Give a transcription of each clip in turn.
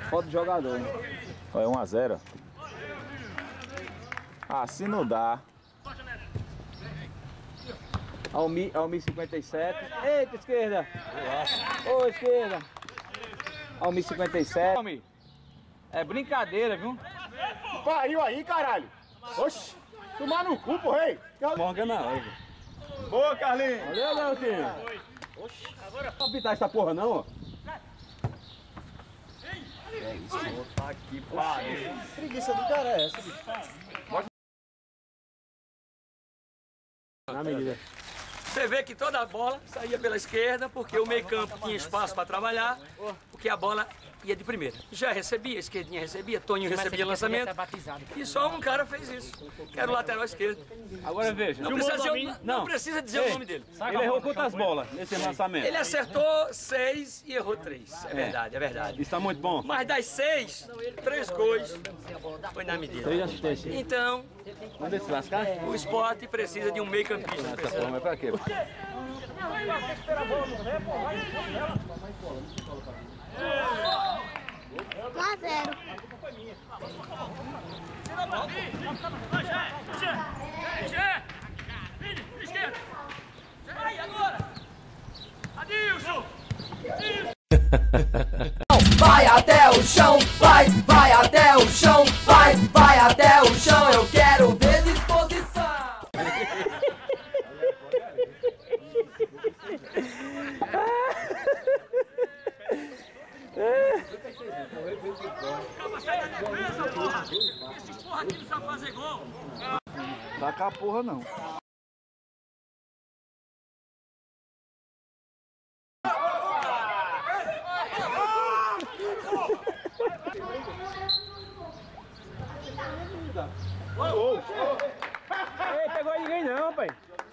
Foto do jogador. Olha, 1 a 0. Assim não dá. Almi 57. Eita, esquerda. Ô, esquerda. Almi 57. Almi. É brincadeira, viu? Pariu aí, caralho. Oxi. Tomar no cu, pô, rei. Morgan não. Boa, Carlinhos. Valeu, Leozinho. Oxi. Agora não pitar essa porra, não, ó. É isso, tá aqui, pariu. Preguiça do cara é essa, bicho. Na medida. Você vê que toda a bola saía pela esquerda, porque o meio-campo tinha espaço para trabalhar, porque a bola ia de primeira. Já recebia, a esquerdinha recebia, Toninho recebia lançamento. E só um cara fez isso, que era o lateral esquerdo. Agora veja. Não precisa dizer o nome dele. Ele errou quantas bolas nesse lançamento? Ele acertou 6 e errou 3. É verdade, é verdade. Isso tá muito bom. Mas das 6, 3 gols foi na medida. 3 assistências. Então, Vamos ver se lascar? o Sport precisa de um meio-campista especial. Mas pra quê? 1 a 0. Vai até o chão, vai até o chão, vai até o chão, eu quero ver disposição. Esse porra aqui não sabe fazer gol. Taca a porra, não. Ei, pegou ninguém não, pai.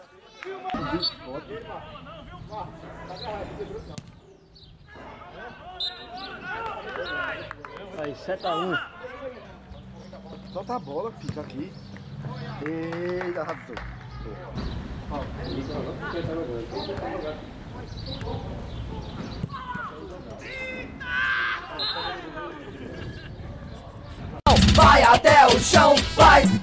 Aí, 7 a 1. Solta a bola, fica aqui. Eita, rapaz. Vai até o chão, vai